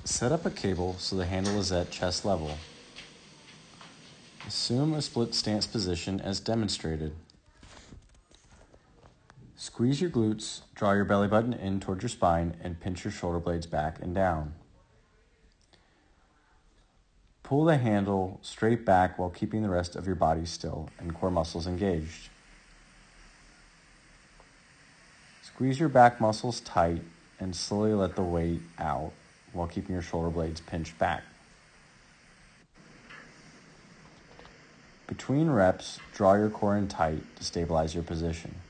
Set up a cable so the handle is at chest level. Assume a split stance position as demonstrated. Squeeze your glutes, draw your belly button in towards your spine, and pinch your shoulder blades back and down. Pull the handle straight back while keeping the rest of your body still and core muscles engaged. Squeeze your back muscles tight and slowly let the weight out while keeping your shoulder blades pinched back. Between reps, draw your core in tight to stabilize your position.